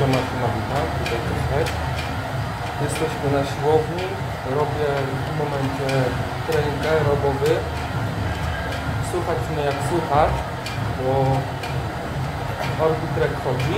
Siema, witam, tutaj Krzysztof. Jesteśmy na siłowni. Robię w tym momencie trening aerobowy. Słuchać mnie jak słuchać, bo Orbitrek chodzi,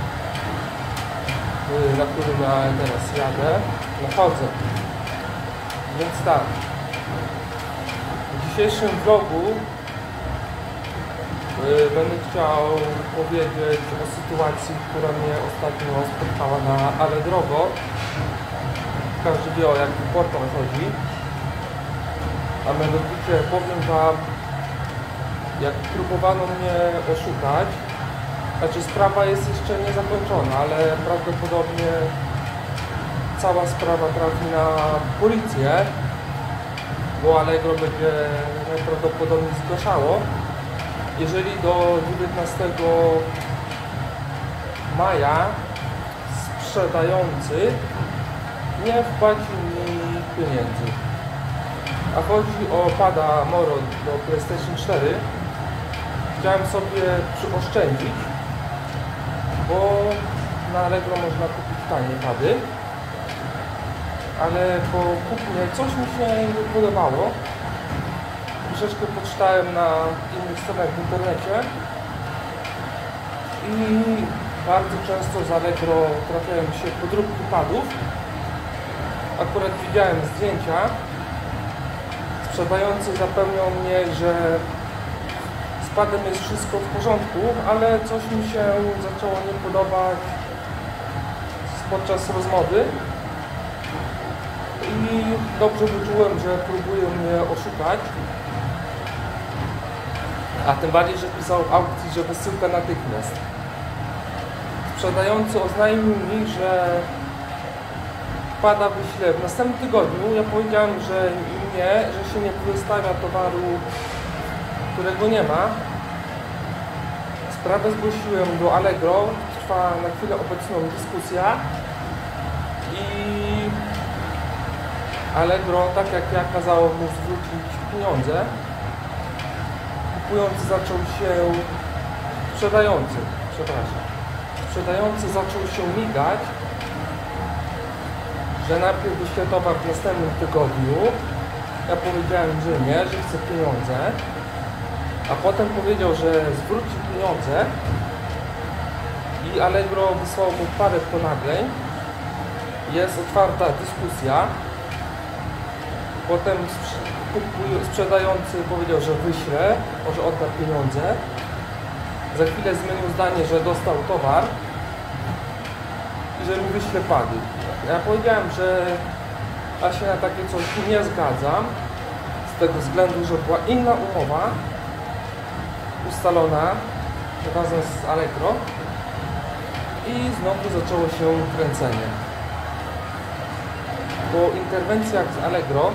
na którym ja teraz jadę. No chodzę. Więc tak. W dzisiejszym vlogu będę chciał powiedzieć o sytuacji, która mnie ostatnio spotkała na Allegro. Każdy wie, o jaki portal chodzi. A mianowicie powiem Wam, jak próbowano mnie oszukać. Znaczy sprawa jest jeszcze niezakończona, ale prawdopodobnie cała sprawa trafi na policję, bo Allegro będzie najprawdopodobniej zgłaszało. Jeżeli do 19 maja sprzedający nie wpłaci mi pieniędzy. A chodzi o pada Moro do PlayStation 4. Chciałem sobie przyoszczędzić, bo na Allegro można kupić tanie pady, ale po kupnie coś mi się nie podobało. Troszeczkę poczytałem na innych stronach w internecie i bardzo często z Allegro trafiają się podróbki padów. Akurat widziałem zdjęcia. Sprzedający zapewnią mnie, że z padem jest wszystko w porządku, ale coś mi się zaczęło nie podobać podczas rozmowy i dobrze wyczułem, że próbują mnie oszukać. A tym bardziej, że pisał w aukcji, że wysyłka natychmiast. Sprzedający oznajmił mi, że pada wyślę w następnym tygodniu. Ja powiedziałem, że nie, że się nie wystawia towaru, którego nie ma. Sprawę zgłosiłem do Allegro. Trwa na chwilę obecną dyskusja i Allegro, tak jak ja, kazało mu zwrócić pieniądze. Kupujący zaczął się... Sprzedający zaczął się migać, że najpierw wyśle towar w następnym tygodniu. Ja powiedziałem, że nie, że chcę pieniądze. A potem powiedział, że zwróci pieniądze i Allegro wysłało mu parę ponagleń. Jest otwarta dyskusja. Potem sprzedający powiedział, że wyśle, że odda pieniądze. Za chwilę zmienił zdanie, że dostał towar i że mi wyśle pady. Ja powiedziałem, że ja się na takie coś nie zgadzam, z tego względu, że była inna umowa ustalona razem z Allegro i znowu zaczęło się kręcenie. Po interwencjach z Allegro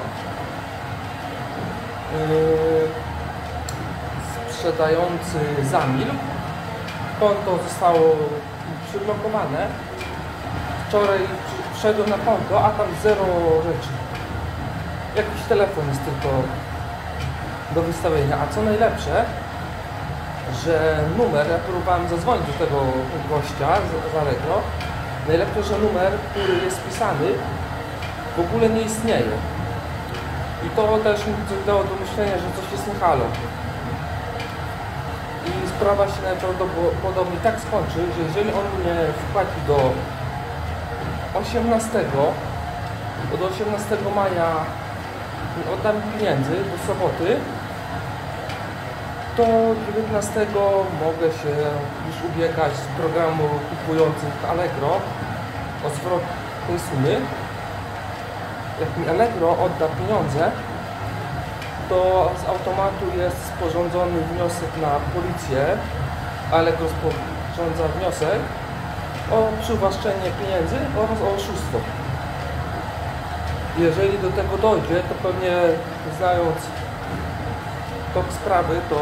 sprzedający zamilkł, konto zostało przyblokowane. Wczoraj wszedłem na konto, a tam zero rzeczy. Jakiś telefon jest tylko do wystawienia. A co najlepsze, że numer, ja próbowałem zadzwonić do tego gościa z Allegro, najlepsze, że numer, który jest wpisany, w ogóle nie istnieje. I to też mi dało do myślenia, że coś jest nie halo. I sprawa się najprawdopodobniej tak skończy, że jeżeli on mnie wpłaci do 18 maja oddam pieniędzy do soboty, to 19 mogę się już ubiegać z programu kupujących Allegro o zwrot tej sumy. Jak mi Allegro odda pieniądze, to z automatu jest sporządzony wniosek na policję. Allegro sporządza wniosek o przywłaszczenie pieniędzy oraz o oszustwo. Jeżeli do tego dojdzie, to pewnie, znając tok sprawy, to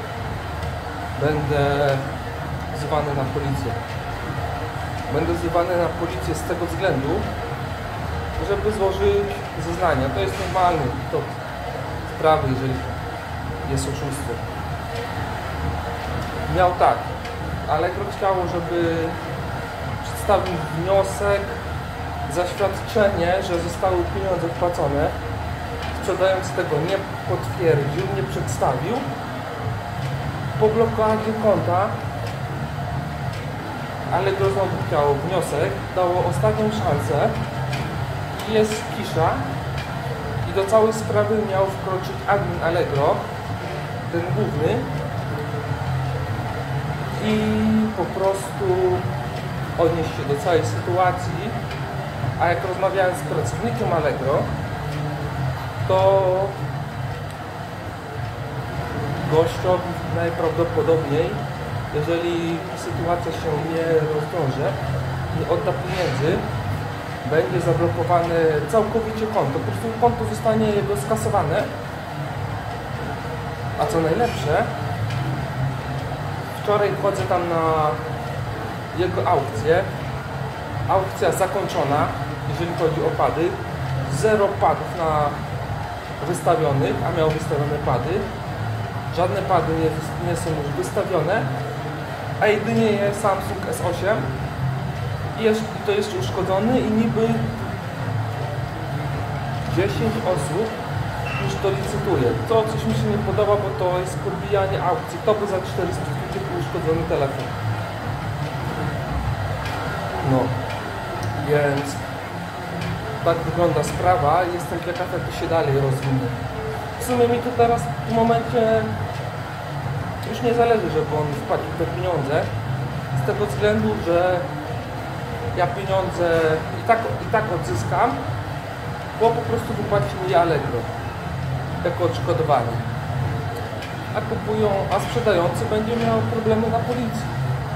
będę wzywany na policję. Będę wzywany na policję z tego względu, żeby złożyć zeznania. To jest normalny tok sprawy, jeżeli jest oszustwo. Miał tak, Allegro chciało, żeby wystawił wniosek, zaświadczenie, że zostały pieniądze wpłacone. Sprzedający tego nie potwierdził, nie przedstawił. Po blokadzie konta Allegro znowu chciało wniosek, dało ostatnią szansę i jest cisza. I do całej sprawy miał wkroczyć admin Allegro, ten główny, i po prostu odnieść się do całej sytuacji. A jak rozmawiałem z pracownikiem Allegro, to gościowi najprawdopodobniej, jeżeli sytuacja się nie rozwiąże, nie odda pieniędzy, będzie zablokowane całkowicie konto. Po prostu konto zostanie jego skasowane. A co najlepsze, wczoraj wchodzę tam na jego aukcję. Aukcja zakończona, jeżeli chodzi o pady. 0 padów wystawionych, a miał wystawione pady. Żadne pady nie są już wystawione, a jedynie jest Samsung S8 i to jest uszkodzony i niby 10 osób już to licytuje. To coś mi się nie podoba, bo to jest podbijanie aukcji. To by za 400 zł uszkodzony telefon. No, więc tak wygląda sprawa. Jestem ciekaw, jak to się dalej rozwinie. W sumie mi to teraz w tym momencie już nie zależy, żeby on wpłacił te pieniądze, z tego względu, że ja pieniądze i tak odzyskam, bo po prostu wypłaci mi Allegro jako odszkodowanie. A sprzedający będzie miał problemy na policji.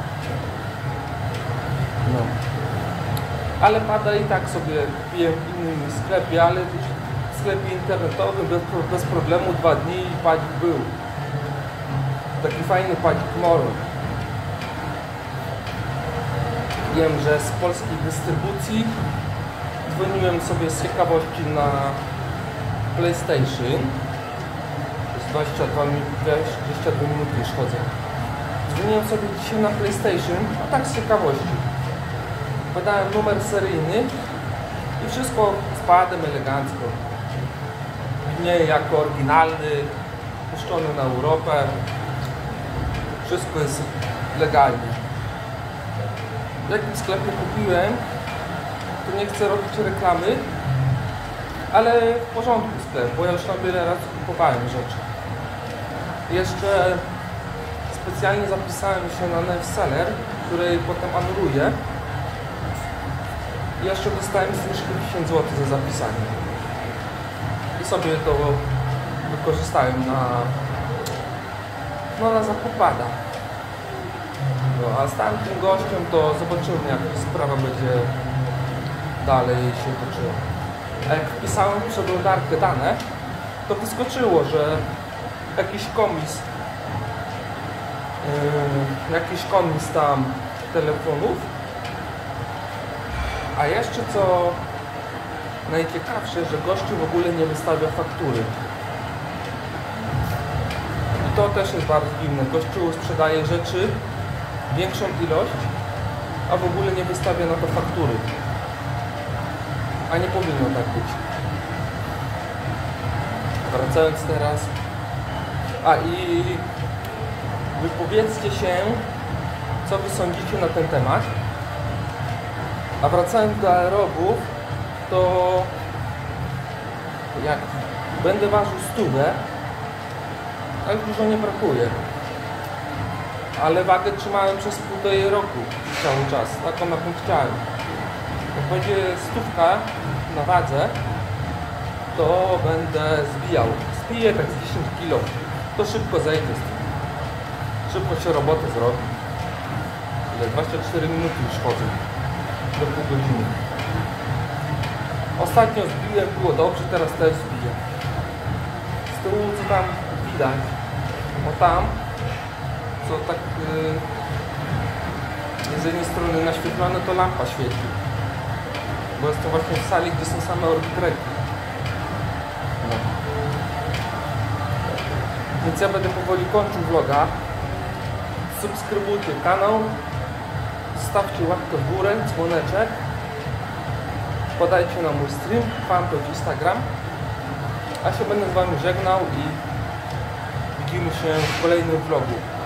No. Ale pada i tak sobie kupiłem w innym sklepie, ale w sklepie internetowym bez problemu 2 dni i padzik był. Taki fajny padzik Moro. Wiem, że z polskiej dystrybucji dzwoniłem sobie z ciekawości na PlayStation. Jest 22 minuty już chodzę. Dzwoniłem sobie dzisiaj na PlayStation, a tak z ciekawości. Podałem numer seryjny i wszystko z padem elegancko. Nie jako oryginalny, puszczony na Europę. Wszystko jest legalnie. W jakim sklepie kupiłem, to nie chcę robić reklamy, ale w porządku sklep, bo ja już tam wiele razy kupowałem rzeczy. Jeszcze specjalnie zapisałem się na Nefseller, który potem anuluję. I jeszcze dostałem zniżkę 10 zł za zapisanie. I sobie to wykorzystałem na zakup pada. No, a z tamtym gościem to zobaczymy, jak sprawa będzie dalej się toczyła. A jak wpisałem w przeglądarkę dane, to wyskoczyło, że jakiś komis tam telefonów, a jeszcze co najciekawsze, że gościu w ogóle nie wystawia faktury. I to też jest bardzo dziwne. Gościu sprzedaje rzeczy, większą ilość, a w ogóle nie wystawia na to faktury. A nie powinno tak być. Wracając teraz. I wypowiedzcie się, co wy sądzicie na ten temat. A wracając do aerobów, to jak będę ważył 100, a już dużo nie brakuje. Ale wagę trzymałem przez 1,5 roku cały czas, taką jaką chciałem. Jak będzie 100 na wadze, to będę zbijał. Zbiję tak z 10 kg. To szybko zejdzie. Szybko się robotę zrobi. Ile? 24 minuty już chodzę. Do pół godziny. Ostatnio zbiłem, było dobrze, teraz też zbiję. Z tyłu co tam widać, o tam, co tak z jednej strony naświetlone, to lampa świeci. Bo jestem właśnie w sali, gdzie są same orbitreki. No. Więc ja będę powoli kończył vloga. Subskrybujcie kanał, Zostawcie łapkę w górę, dzwoneczek. Wpadajcie na mój stream, fanpage Instagram. A się będę z Wami żegnał i widzimy się w kolejnym vlogu.